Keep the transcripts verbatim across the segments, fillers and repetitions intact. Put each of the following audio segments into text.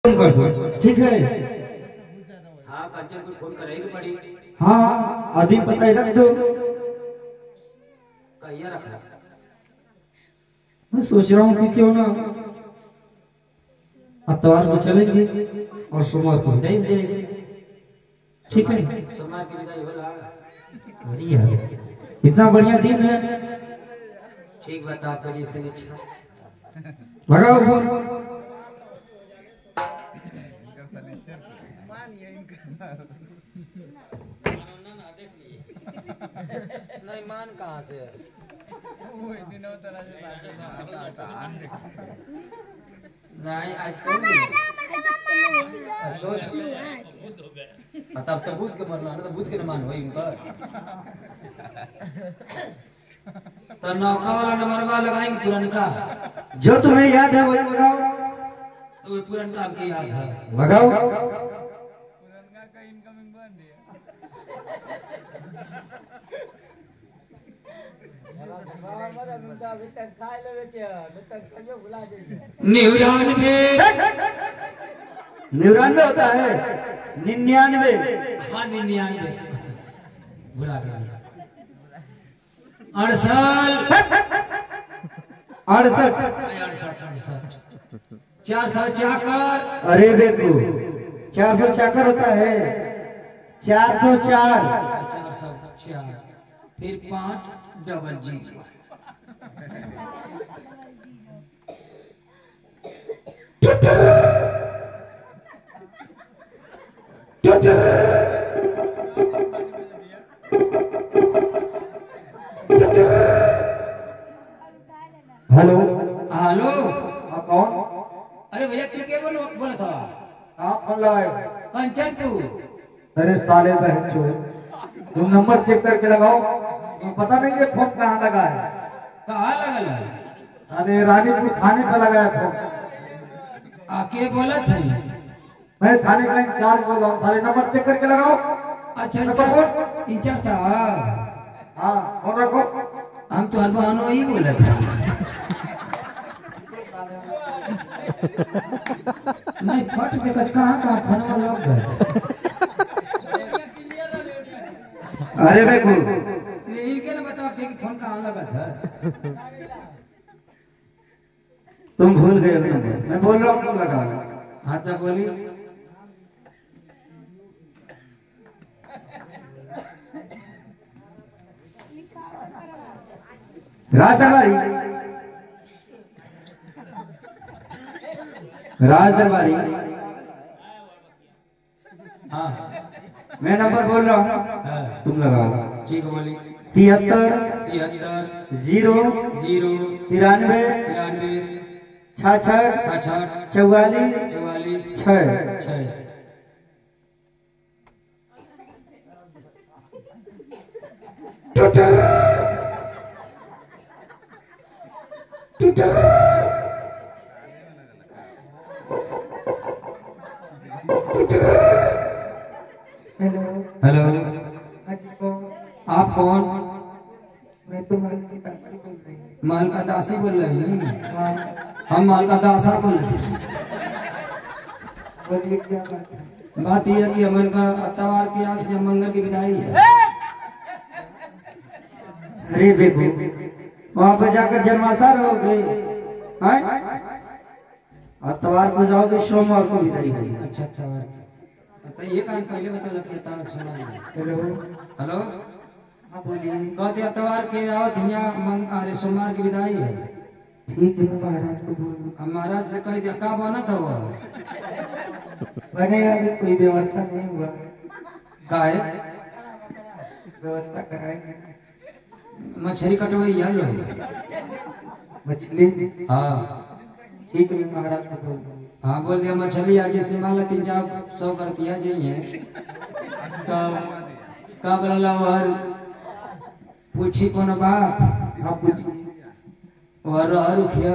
कर दो, ठीक है। हाँ कंचन को फोन करेगी पड़ी। हाँ आधी पता रख दो। कहिया रखा? मैं सोच रहा हूँ कि क्यों ना अतवार को चलेंगे और सोमवार को विदाई हो जाएगी, ठीक है। सोमवार की विदाई होला। अरे यार इतना बढ़िया दिन है। ठीक बता आपको जैसे इच्छा। लगाओ फोन। नहीं मान कहाँ से है? नहीं आज कौन तब तो भूत के मरना ना, तो भूत के न मान होई इनका। तो नौका वाला नंबर वाला लगाएंगे पुरनका। जो तुम्हें याद है वही लगाओ। तो पुरनका आपके याद है लगाओ। निन्यानवे निन्यानवे होता है, निन्यानवे। हाँ निन्यानवे भुला गया। अड़सठ अड़सठ अड़सठ अड़सठ चार सौ चाकर। अरे देखो चार सौ चाकर होता है, चार सौ चार चार सौ चार फिर पाँच डबल जीरो। हेलो हेलो आप कौन? अरे भैया तू क्या बोल बोला था? आप कौन लाए? कंचनपुर। अरे साले बहन चोर, तुम नंबर चेक करके लगाओ। तुम पता नहीं ये फोन कहाँ लगा है? कहाँ लगल है? अरे रानीपुर थाने पे लगा है फोन। आके बोला थे मैं थाने का इंचार्ज बोल रहा हूँ, साले नंबर चेक करके लगाओ। अच्छा रखो अच्छा फोन। इंचार्ज साहब हाँ फोन रखो। हम तो हर बहनों ही बोले थे। नहीं फट के कच कहाँ कहाँ फोन लग गए। अरे देखो ये इनके ना बताओ कि फोन कहाँ लगा था। तुम भूल गए नंबर, मैं बोल रहा हूँ तुम लगा। हाँ तो बोली। राज दरबारी, राज दरबारी। हाँ मैं नंबर बोल रहा हूँ, हाँ तुम लगाओ। ठीक है बोली। तिहत्तर तिहत्तर जीरो जीरो तिरानवे तिरानवे छाछठ छाछठ चौवालीस चौवालीस छह। छः। हेलो हेलो अजी कौन? आप कौन? मैं तो माल की दासी बोल रही हूँ। माल का दासी बोल रही हैं? हाँ हम माल का दासा बोल रहे थे। बोलिए क्या बात है? बात यह है कि अमन का अतवार की आज जब मंगल की विदाई है। अरे देखो वहां पर जाकर जन्माशा रहोगे, हैं? अतवार को जाओगे, सोमवार को विदाई होगी। अच्छा अतवार तो ये कान पहले बता लगती है। सुना हेलो हेलो हाँ बोलिए। कहते अतवार के आओ धनिया मंग अरे सोमवार की विदाई है। ठीक है मैं महाराज को बोल दूँ। अब महाराज से कह दिया का बना था वो मैंने अभी कोई व्यवस्था नहीं हुआ, का है व्यवस्था कराएंगे। मछली कटवाई है लो। मछली हाँ ठीक है मैं महाराज को बोल दूँ। हाँ बोल दिया मछली आज से मान लो तीन चार सौ करतिया जाइए तो का बोला और पूछी कौन बात। हाँ पूछिए। और और रुखिया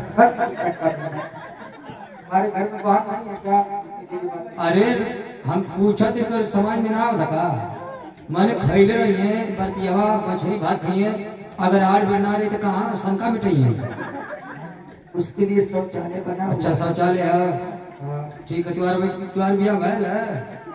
हमारे घर में बात नहीं है क्या? अरे हम पूछा थे तो समझ में ना आवता का मैंने खैले रही है बरतियावा मछली भात खाइए। अगर आड़ बिना रही तो कहाँ शंका मिठाई है। उसके लिए शौचालय बना। अच्छा शौचालय है हाँ ठीक है, तुम्हारा तुम्हारा बिया भैल है?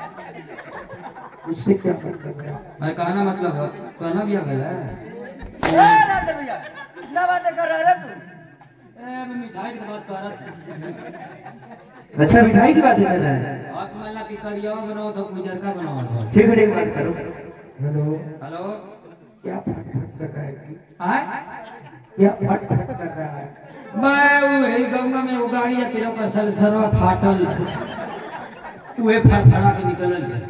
उससे क्या मतलब है? अरे कहना मतलब है कहना बिया भैल है? ए राधे भैया क्या बातें कर रहा है तू? ए मैं मिठाई की बात कर रहा था। अच्छा मिठाई की बातें कर रहा है। आप मला की करिया बनाओ तो गुजर का बनाओ तो। ठीक है ठीक बात करो। हेलो हेलो क्या फट फट कर रहा है कि? आए क्या फट फट कर रहा है? मैं वही गंगा में वो गाड़ी या तेरे का सर सरवा फाटल वे फड़फड़ा के निकल गए।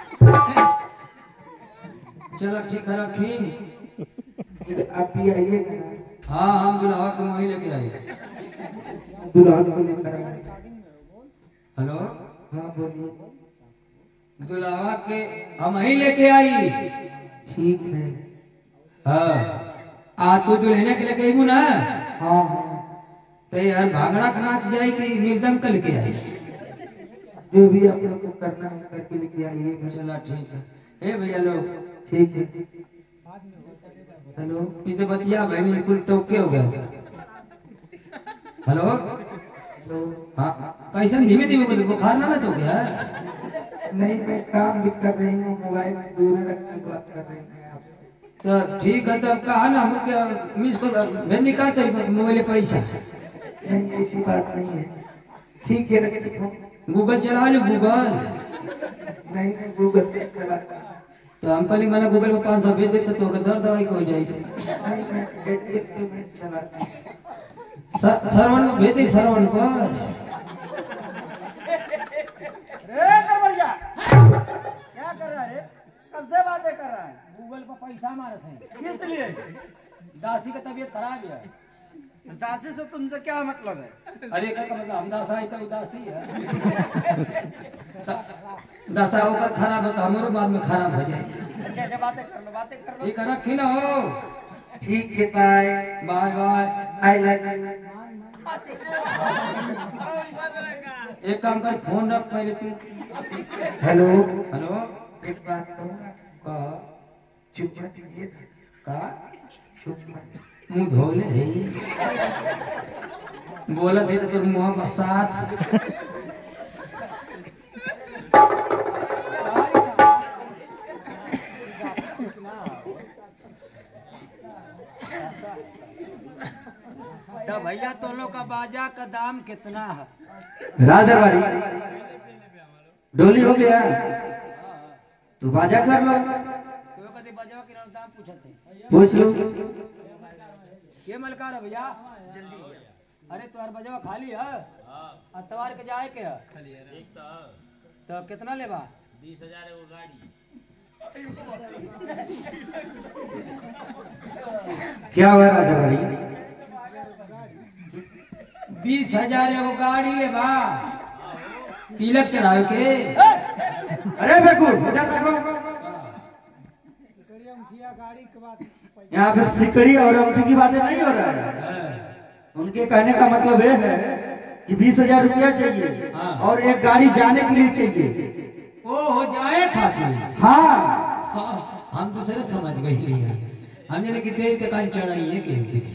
चलो ठीक है रखी। आप भी आइएगा ना, हाँ हम दुल्हा को वहीं लेके आए। दुल्हन को लेकर आए। हेलो हाँ बोलिए। दुल्हा के हम ही लेके आई। ठीक है। हाँ आ तू दुल्हने के लेके आईबू ना? हाँ हाँ तो यार भांगड़ा का नाच जाए कि मृदंग का लेके आई? जो भी आप लोग को करना है करके लेके आइएगा। चला ठीक है। ए भैया लोग ठीक है। हेलो इसे बतिया बहनी कुल तो क्या हो गया? हेलो हेलो हाँ कैसे धीमे धीमे बोले बुखार ना ना तो क्या? नहीं मैं काम भी कर रही हूँ, मोबाइल दूर रख के बात कर रही हूँ आपसे। तो ठीक है तब कहा ना हम क्या मिस को भेंदी का तो मोबाइल पैसा नहीं ऐसी बात नहीं है। ठीक है रखिए फोन। गूगल चला लो गूगल। नहीं मैं गूगल पे चलाता हूँ। तो हम पहले मैंने गूगल पे पाँच सौ भेज देते तो अगर दर्द दवाई को हो जाएगी। नहीं मैं एटीएम पेमेंट चलाता हूँ। सरवण में भेज दी सरवण पर। रे दरबारिया क्या कर रहा है? कब से बातें कर रहा है? गूगल पर पैसा मारत है। किस लिए? दासी का तबीयत खराब है। दासी से तुमसे क्या मतलब है? अरे का मतलब हम दासा है तो उदासी है। दशा होकर खराब है तो हमारो बाद में खराब हो जाएगी। अच्छा अच्छा बातें कर लो बातें कर लो। ठीक है रखी ना हो। ठीक है bye bye bye. I love you. एक काम कर फोन रख पहले तू। हेलो हेलो एक बात कहूँ का चुप मत कीजिए का चुप मत। मुंह धोले है बोला थे तो तोर मुंह का साथ। तो भैया तो लोग का बाजा का दाम कितना है? राज दरबारी डोली हो गया तो बाजा कर लो। तो कभी बाजा के दाम पूछते पूछ लो। ये मलकार है भैया जल्दी। अरे तुम्हारा बजवा खाली है? अतवार के जाए के खाली है तो कितना लेबा? बीस हजार एगो गाड़ी। क्या हुआ राज दरबारी? बीस हजार एगो गाड़ी लेबा तिलक चढ़ावे के। अरे बेकूफ उधर देखो। यहाँ पे सिकड़ी और अंगूठी की बातें नहीं हो रहा है। उनके कहने का मतलब ये है कि बीस हजार रुपया चाहिए हाँ। और एक गाड़ी जाने के लिए चाहिए। ओ हो जाए खातिर। हाँ हाँ, हम दूसरे समझ गए हैं। हम जाने की देर तक चढ़ाई है के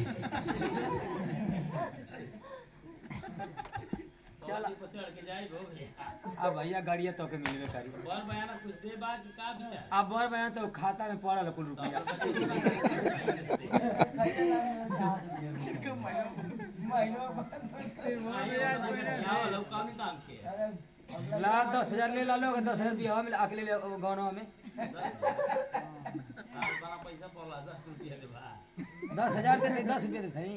अब भैया गाड़िया तो के मिलवे करी। बर बयाना कुछ दे बाद का विचार? अब बर बयाना तो खाता में पड़ल कुल रुपया। ला दस हजार ले ला लो दस हजार बिहार में अकेले ले गाँव में दस हजार देते दस रुपये देते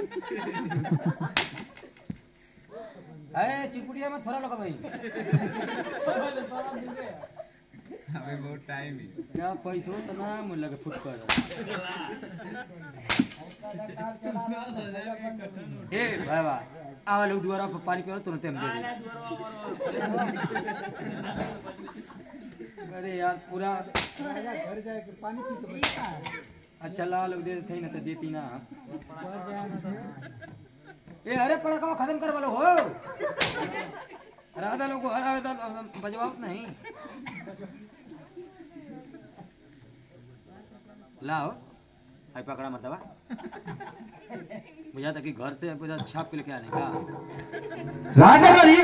अरे चिपुटिया मत फरा लोग भाई। अबे बहुत टाइम है। क्या पैसों तो ना मुझे लगे फुट कर। ए बाबा आवा लोग दोबारा पानी पियो तुरंत हम दे दे। अरे यार पूरा घर जाए के पानी पी के अच्छा ला लोग दे देते ना तो देती ना। ए अरे पड़ा का खत्म कर वालो हो राधा लोग हरा बजवाओ नहीं लाओ हाय पकड़ा मरतबा मुझे था कि घर से पूरा छाप के लेके आने का। राजा वाली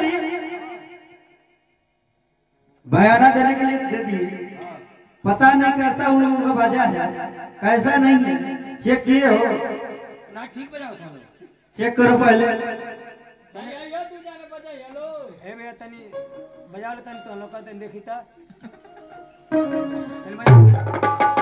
बयाना देने के लिए दे दी। पता नहीं कैसा उन लोगों का बाजा है, कैसा नहीं है, चेक किए हो? ना ठीक बजाओ तुम लोग। चेक करो पहले। ए भैया तनी बजा ले तनी तो लोग का तनी देखी था। चल भाई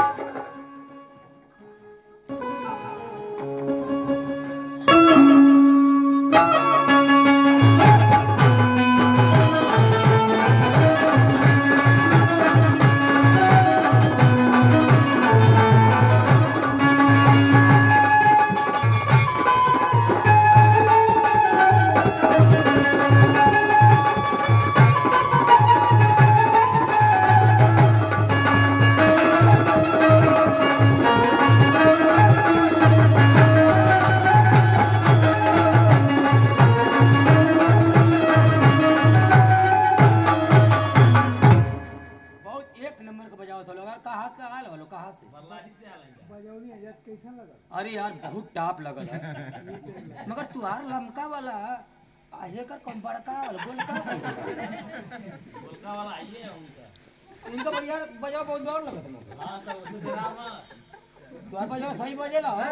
अरे यार बहुत टाप लगल है मगर तुहार लमका वाला आहे कर कम बड़का वाला गोलका गोलका वाला आइए उनका इनका बढ़िया बजाओ बहुत दौड़ लगत मुझे। हां तो ड्रामा तुहार बजाओ सही बजेला है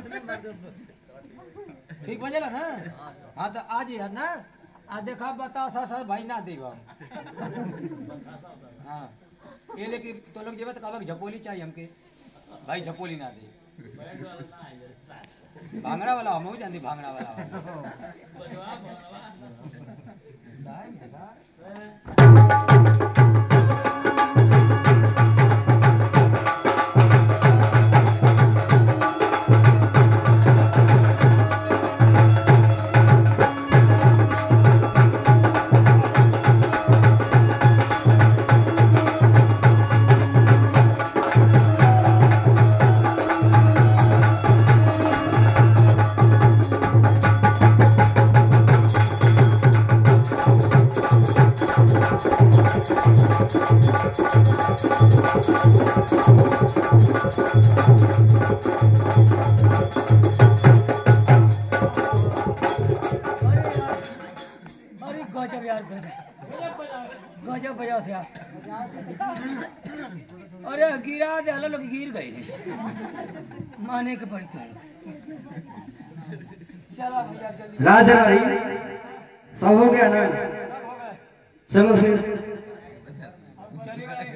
ठीक बजेला ना। हां तो आज यार ना आ देखा बता सा सा भाई ना देगा। हां ये लेकिन तो लोग जेबे तो कहबा झपोली चाहिए हमके भाई झपोली ना दे भांगड़ा वाला हम जानती भांगड़ा वाला गजब यार गजब गजब बजाओ थे यार। अरे गिरा दे हला लोग गिर गए माने के पड़ी तो चलो भैया जल्दी राजरारी सब हो गया ना, सब हो गए चलो फिर चलिए।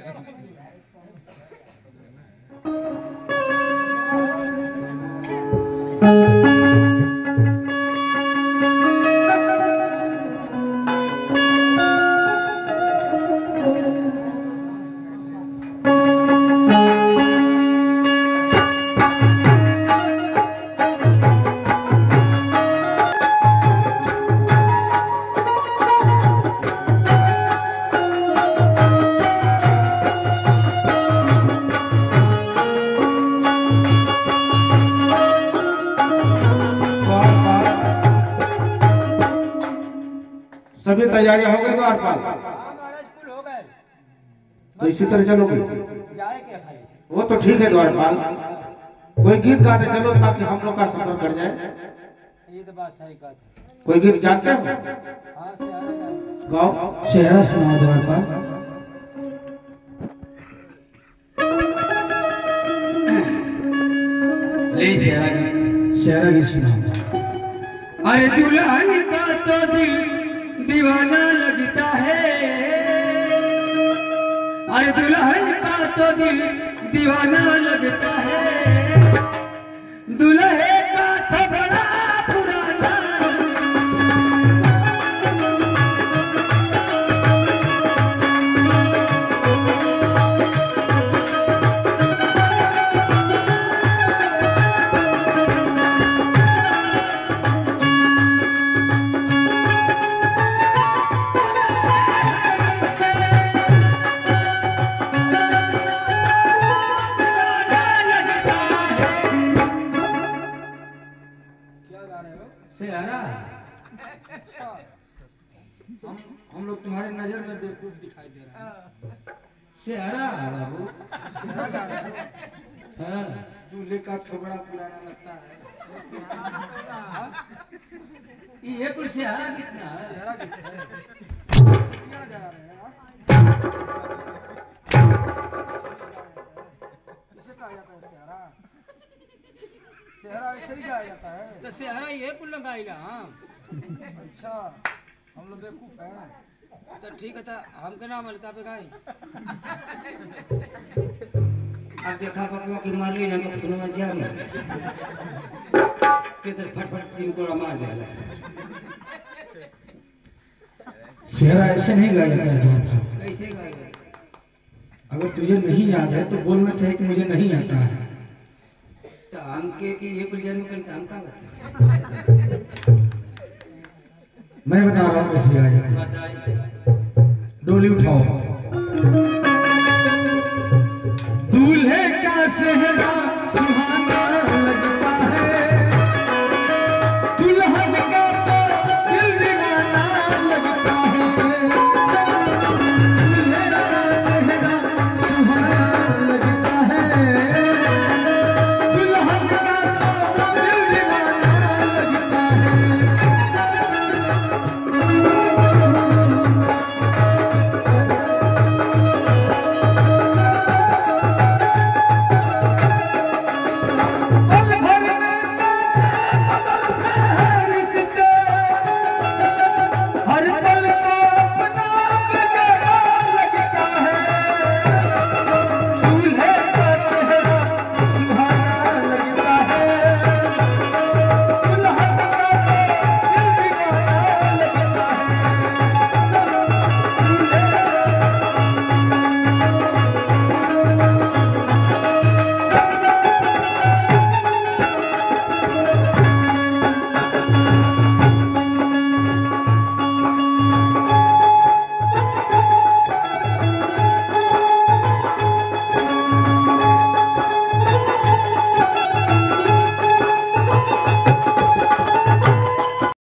सभी तैयारियां हो गई द्वारपाल? हाँ महाराज कुल हो गए। तो इसी तरह चलोगे? जाए क्या खाली वो तो ठीक है द्वारपाल, कोई गीत गाते चलो ताकि हम लोग का सफर कर जाए। ये तो बात सही बात है। कोई गीत जानते हो? हाँ से आ रहा गाओ। शहरा सुनाओ द्वारपाल। ले शहरा की शहरा भी सुनाओ। अरे दुल्हन का तो दिल दीवाना लगता है, अरे दुल्हन का तो दिल दीवाना लगता है, दुल्हे का तो बड़ा पुराना। शहरा हम हम लोग तुम्हारी नजर में बेवकूफ दिखाई दे रहे हैं। सेहरा है बाबू। सेहरा गा रहे हो? हाँ दूल्हे का थोबड़ा पुराना लगता है। ये कुछ सेहरा कितना है? सेहरा गीत है। क्या गा रहे हैं आप? इसे कहा जाता है सेहरा? सेहरा ऐसे ही गाया जाता है? तो सेहरा ये कुल लगाइला। हाँ अच्छा, हम लोग बेवकूफ हैं। तो ठीक है, तो हमके नाम अलका पे गाई। अब देखा पप्पा की मार ली ना तो खुनो में जाम किधर फटफट तीन कोड़ा मार दिया। सेहरा ऐसे नहीं गाया जाता है जौनपुर। कैसे गाई? अगर तुझे नहीं याद है तो बोलना चाहिए कि मुझे नहीं आता है। तो हमके की ये कुल जन्म करता हम का बता। मैं बता रहा हूँ कैसे गाया जाता है। बताइए। डोली उठाओ।